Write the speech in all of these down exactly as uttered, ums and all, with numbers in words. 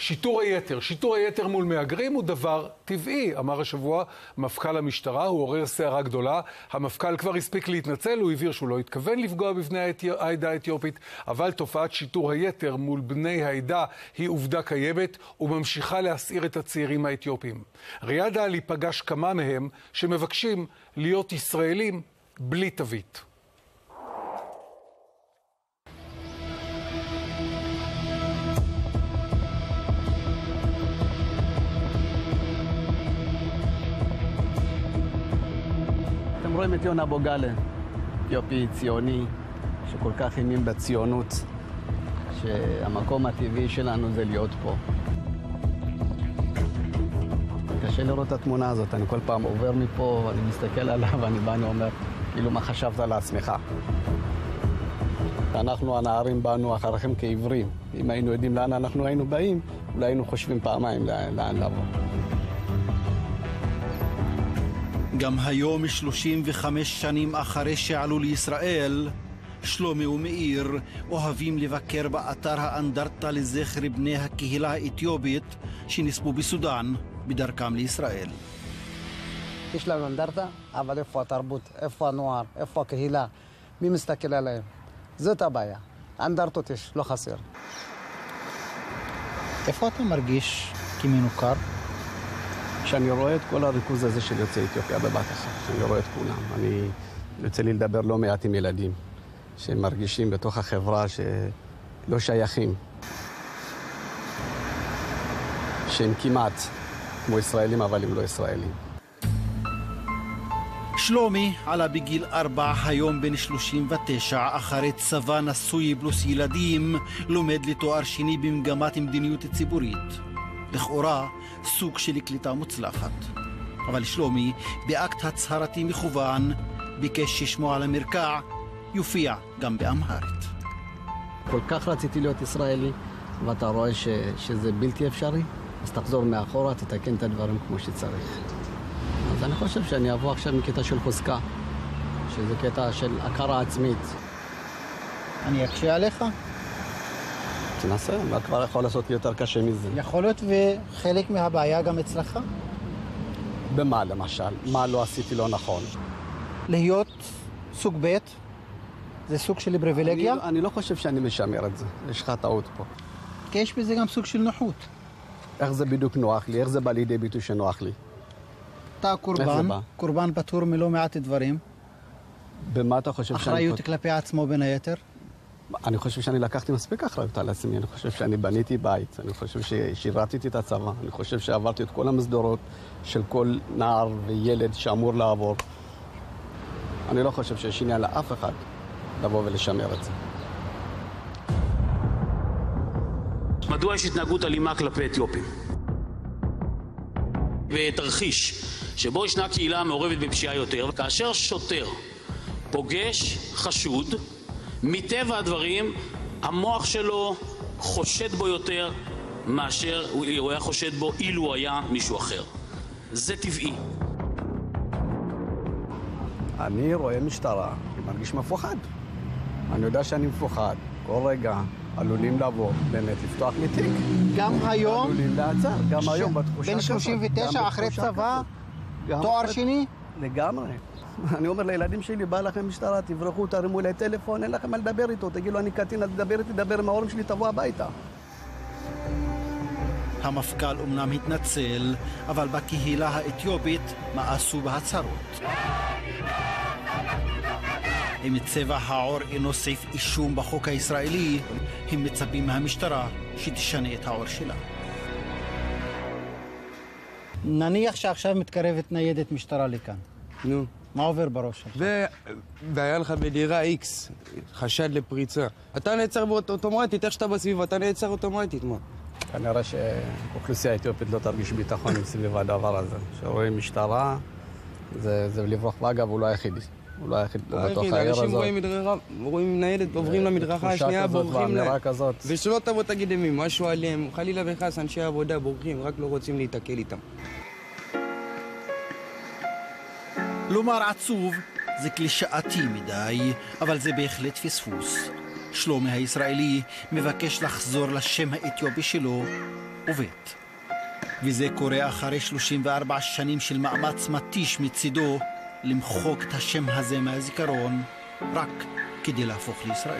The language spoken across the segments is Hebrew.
שיטור היתר, שיטור היתר מול מהגרים הוא דבר טבעי, אמר השבוע מפכ"ל המשטרה, הוא עורר סערה גדולה. המפכ"ל כבר הספיק להתנצל, הוא הבהיר שהוא לא התכוון לפגוע בבני העדה האתיופית, אבל תופעת שיטור היתר מול בני העדה היא עובדה קיימת וממשיכה להסעיר את הצעירים האתיופים. ריאד עלי פגש כמה מהם שמבקשים להיות ישראלים בלי תווית. אתם רואים את יונה בוגלה, אתיופי ציוני, שכל כך האמין בציונות, שהמקום הטבעי שלנו זה להיות פה. קשה לראות את התמונה הזאת, אני כל פעם עובר מפה ואני מסתכל עליו ואני בא ואומר, כאילו מה חשבת לעצמך? אנחנו הנערים באנו אחריכם כעברים. אם היינו יודעים לאן אנחנו היינו באים, אולי היינו חושבים פעמיים לאן לבוא. גם היום, שלושים וחמש שנים אחרי שעלו לישראל, שלומי ומאיר אוהבים לבקר באתר האנדרטה לזכר בני הקהילה האתיופית שנספו בסודאן בדרכם לישראל. יש לנו אנדרטה, אבל איפה התרבות, איפה הנוער, איפה הקהילה, מי מסתכל עליהם? זאת הבעיה. אנדרטות יש, לא חסר. איפה אתה מרגיש כמנוכר? כשאני רואה את כל הריכוז הזה של יוצאי אתיופיה בבת אחת, כשאני רואה את כולם, אני יוצא לי לדבר לא מעט עם ילדים שמרגישים בתוך החברה שלא שייכים, שהם כמעט כמו ישראלים אבל הם לא ישראלים. שלומי עלה בגיל ארבע, היום בן שלושים ותשע, אחרי צבא נשוי פלוס ילדים, לומד לתואר שני במגמת מדיניות ציבורית. לכאורה סוג של קליטה מוצלחת. אבל שלומי, באקט הצהרתי מכוון, ביקש ששמו על המרקע יופיע גם באמהרית. כל כך רציתי להיות ישראלי, ואתה רואה ש, שזה בלתי אפשרי, אז תחזור מאחורה, תתקן את הדברים כמו שצריך. אז אני חושב שאני אבוא עכשיו מקטע של חוזקה, שזה קטע של הכרה עצמית. אני אקשה עליך? תנסה, מה כבר יכול לעשות יותר קשה מזה? יכול להיות וחלק מהבעיה גם אצלך? במה למשל? מה לא עשיתי לא נכון? להיות סוג ב' זה סוג של פריבילגיה? אני, אני לא חושב שאני משמר את זה, יש לך טעות פה. כי יש בזה גם סוג של נוחות. איך זה בדיוק נוח לי? איך זה בא לידי ביטוי שנוח לי? אתה קורבן, קורבן פטור מלא מעט דברים. במה אתה חושב שאני... אחריות כלפי עצמו בין היתר? אני חושב שאני לקחתי מספיק אחריות על עצמי, אני חושב שאני בניתי בית, אני חושב ששירתתי את הצבא, אני חושב שעברתי את כל המסדרות של כל נער וילד שאמור לעבור. אני לא חושב שיש עניין לאף אחד לבוא ולשמר את זה. מדוע יש התנהגות אלימה כלפי אתיופים? ותרחיש שבו ישנה קהילה מעורבת בפשיעה יותר, כאשר שוטר פוגש חשוד, מטבע הדברים המוח שלו חושד בו יותר מאשר הוא היה חושד בו אילו היה מישהו אחר. זה טבעי. אני רואה משטרה, אני מרגיש מפוחד. אני יודע שאני מפוחד. כל רגע עלולים לבוא, באמת לפתוח לי תיק. גם היום? עלולים לעצר, גם ש... היום בתחושה בן שלושים ותשע אחרי צבא? תואר שני? לגמרי. אני אומר לילדים שלי, בא לכם משטרה, תברחו, תרימו לי טלפון, אין לכם מה לדבר איתו, תגידו, אני קטין, אל תדבר איתי, תדבר עם ההורים שלי, תבוא הביתה. המפכ"ל אומנם התנצל, אבל בקהילה האתיופית מאסו בהצהרות. אם צבע העור אינו סעיף אישום בחוק הישראלי, הם מצפים מהמשטרה שתשנה את העור שלה. נניח שעכשיו מתקרבת ניידת משטרה לכאן. נו. מה עובר בראש שלך? והיה לך בדירה איקס, חשד לפריצה. אתה נעצר אוטומטית, איך שאתה בסביבה, אתה נעצר אוטומטית, מה? כנראה שאוכלוסייה האתיופית לא תרגיש ביטחון מסביב הדבר הזה. שרואים משטרה, זה, זה לברוח. ואגב, הוא לא היחידי. הוא לא היחיד פה בתוך העיר הזאת. אנשים רואים מדרכה, רואים ניידת, עוברים למדרכה השנייה, בורחים להם. ושלא תבוא תגיד להם משהו עליהם, חלילה וחס, אנשי עבודה בורחים, רק לא רוצים להתקל איתם. לומר עצוב זה קלישאתי מדי, אבל זה בהחלט פספוס. שלומי הישראלי מבקש לחזור לשם האתיופי שלו, ובית. וזה קורה אחרי שלושים וארבע שנים של מאמץ מתיש מצידו למחוק את השם הזה מהזיכרון, רק כדי להפוך לישראל.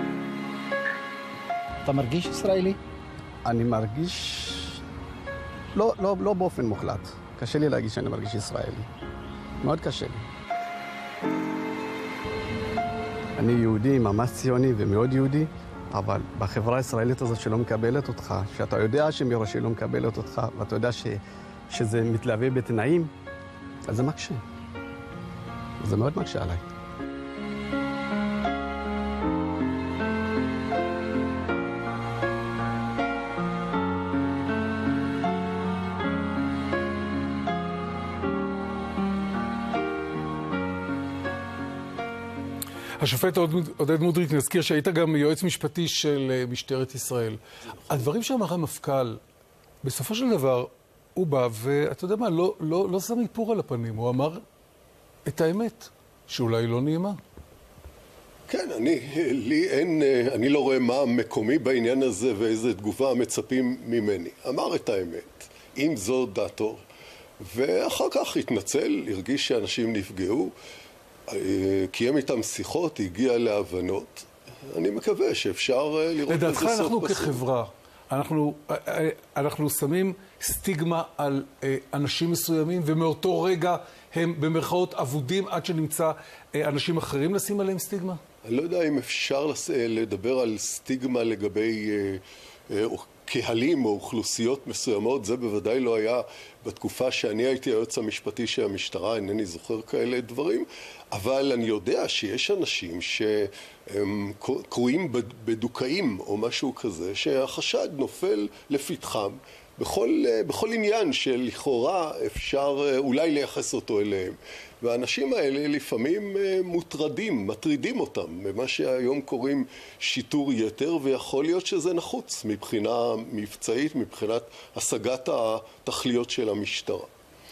אתה מרגיש ישראלי? אני מרגיש... לא, לא, לא באופן מוחלט. קשה לי להגיד שאני מרגיש ישראלי. מאוד קשה לי. אני יהודי, ממש ציוני ומאוד יהודי, אבל בחברה הישראלית הזאת שלא מקבלת אותך, שאתה יודע שמראש היא לא מקבלת אותך, ואתה יודע ש, שזה מתלווה בתנאים, אז זה מקשה. זה מאוד מקשה עליי. השופט עודד מודריק, נזכיר שהיית גם יועץ משפטי של משטרת ישראל. הדברים שאמר המפכ"ל, בסופו של דבר, הוא בא, ואתה יודע מה, לא, לא, לא שם איפור על הפנים, הוא אמר את האמת, שאולי לא נעימה. כן, אני, לי אין, אני לא רואה מה מקומי בעניין הזה ואיזה תגובה מצפים ממני. אמר את האמת, אם זו דעתו, ואחר כך התנצל, הרגיש שאנשים נפגעו, קיים איתם שיחות, הגיע להבנות. אני מקווה שאפשר לראות איזה סוף בסוף. לדעתך אנחנו כחברה, אנחנו, אנחנו שמים סטיגמה על אנשים מסוימים, ומאותו רגע הם במרכאות אבודים עד שנמצא אנשים אחרים לשים עליהם סטיגמה? אני לא יודע אם אפשר לדבר על סטיגמה לגבי קהלים או אוכלוסיות מסוימות. זה בוודאי לא היה בתקופה שאני הייתי היועץ המשפטי של המשטרה, אינני זוכר כאלה דברים, אבל אני יודע שיש אנשים שהם קרויים בדוקאים או משהו כזה, שהחשד נופל לפתחם בכל, בכל עניין שלכאורה אפשר אולי לייחס אותו אליהם. והאנשים האלה לפעמים מוטרדים, מטרידים אותם במה שהיום קוראים שיטור יתר, ויכול להיות שזה נחוץ מבחינה מבצעית, מבחינת השגת התכליות של המשטרה.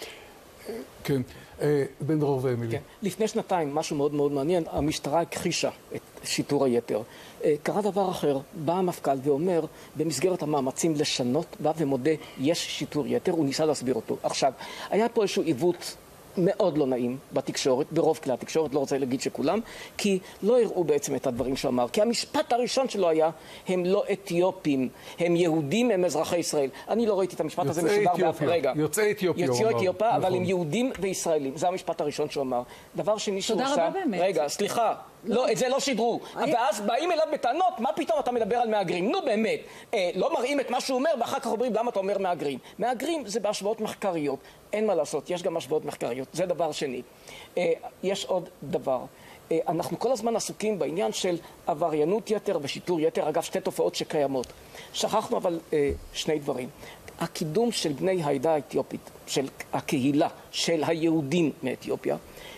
כן, בן דרור ואמילי. כן. לפני שנתיים, משהו מאוד מאוד מעניין, המשטרה הכחישה את שיטור היתר. קרה דבר אחר, בא המפכ"ל ואומר, במסגרת המאמצים לשנות, בא ומודה, יש שיטור יתר, הוא ניסה להסביר אותו. עכשיו, היה פה איזשהו עיוות מאוד לא נעים בתקשורת, ברוב כלי התקשורת, לא רוצה להגיד שכולם, כי לא הראו בעצם את הדברים שהוא אמר. כי המשפט הראשון שלו היה, הם לא אתיופים, הם יהודים, הם אזרחי ישראל. אני לא ראיתי את המשפט הזה משודר באף רגע. יוצאי אתיופיה, הוא אמר. יוצאי אתיופיה, אבל הם יהודים וישראלים. זה המשפט הראשון שהוא אמר. דבר שני שהוא עושה... תודה רבה באמת. רגע, סליחה. לא, את זה לא שידרו. ואז באים אליו בטענות, מה פתאום אתה מדבר על מהגרים? נו באמת, לא מראים את מה שהוא אומר, ואחר כך אומרים למה אתה אומר מהגרים. מהגרים זה בהשוואות מחקריות. אין מה לעשות, יש גם השוואות מחקריות. זה דבר שני. יש עוד דבר. אנחנו כל הזמן עסוקים בעניין של עבריינות יתר ושיטור יתר, אגב שתי תופעות שקיימות. שכחנו אבל שני דברים. הקידום של בני העדה האתיופית, של הקהילה, של היהודים מאתיופיה,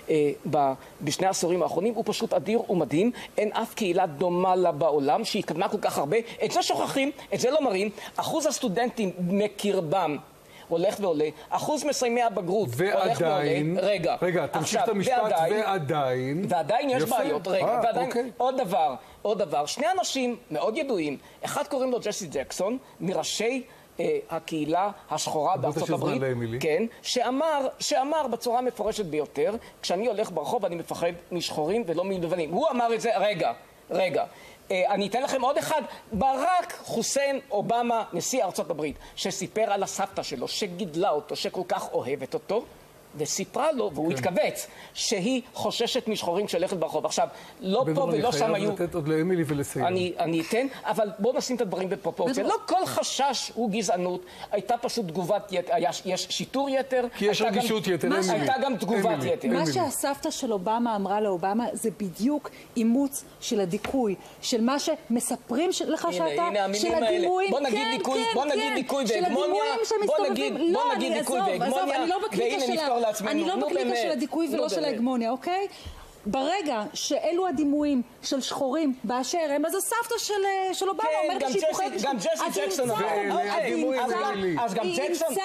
בשני העשורים האחרונים הוא פשוט אדיר ומדהים. אין אף קהילה דומה לה בעולם שהיא קדמה כל כך הרבה. את זה שוכחים, את זה לא מראים. אחוז הסטודנטים מקרבם הולך ועולה, אחוז מסיימי הבגרות הולך ועולה. רגע, רגע, תמשיך את המשפט, ועדיין... ועדיין יש בעיות, רגע, ועדיין... עוד דבר, עוד דבר, שני אנשים מאוד ידועים, אחד קוראים לו ג'סי ג'קסון, מראשי הקהילה השחורה בארצות הברית, כן, שאמר, שאמר בצורה מפורשת ביותר, כשאני הולך ברחוב אני מפחד משחורים ולא מלבנים. הוא אמר את זה, רגע, רגע. אני אתן לכם עוד אחד, ברק חוסיין אובמה, נשיא ארצות הברית, שסיפר על הסבתא שלו, שגידלה אותו, שכל כך אוהבת אותו, וסיפרה לו, והוא התכווץ, שהיא חוששת משחורים שהלכת ברחוב. עכשיו, לא פה ולא שם היו... אני חייב לתת עוד לאמילי ולסיים. אני אתן, אבל בואו נשים את הדברים בפרופורציה. לא כל חשש הוא גזענות, הייתה פשוט תגובת יתר, יש שיטור יתר. כי יש רגישות יתר, אמילי. הייתה גם תגובת יתר. מה שהסבתא של אובמה אמרה לאובמה, זה בדיוק אימוץ של הדיכוי, של מה שמספרים לך שאתה, של הדימויים. בוא נגיד דיכוי, בוא נגיד דיכוי והגמוניה, בוא נגיד דיכוי והגמוניה, והנה נפתור לעצמנו. אני לא בקליקה של הדיכוי ולא של ההגמוניה, אוקיי? ברגע שאלו הדימויים של שחורים באשר הם, אז הסבתא של אובמה אומרת שהיא פוחדת... גם ג'סי ג'קסון אמר. היא אימצה את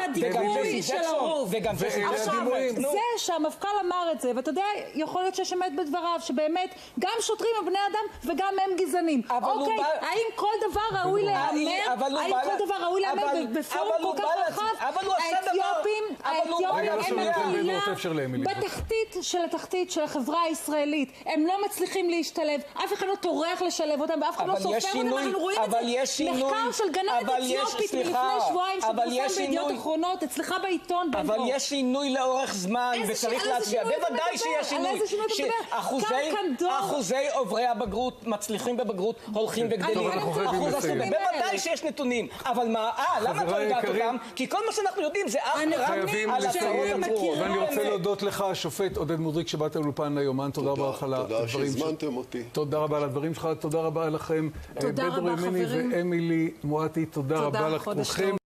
בדיכוי של הרוב. וגם זה הדימויים. זה שהמפכ"ל אמר את זה, ואתה יודע, יכול להיות שיש אמת בדבריו, שבאמת גם שוטרים הם בני אדם וגם הם גזענים. אוקיי, האם כל דבר ראוי להיאמר? האם כל דבר ראוי להיאמר בפורום כל כך רחב? האתיופים, האתיופים הם הקהילה בתחתית של התחתית של החברה הישראלית. הם לא מצליחים להשתלב, אף אחד לא טורח לשלב אותם, ואף אחד לא סופר אותם. אנחנו רואים את זה. מחקר של גננת אתיופית מלפני שבועיים שפורסם בידיעות אחרונות, אצלך בעיתון. אבל יש שינוי לאורך זמן וצריך להצביע. בוודאי שיש שינוי. אחוזי עוברי הבגרות, מצליחים בבגרות, הולכים וגדלים. בוודאי שיש נתונים. אבל מה, אה, למה אתה יודעת אותם? כי כל מה שאנחנו יודעים זה אף רק על הצהרות עצמו. ואני רוצה להודות לך, השופט עודד מודריק, שבאת לאולפן ליומן. תודה רבה לך על הדברים. תודה שהזמנתם אותי. תודה רבה על הדברים שלך, תודה רבה לכם. תודה רבה, חברים. ואמילי מואטי, תודה רבה לכולכם.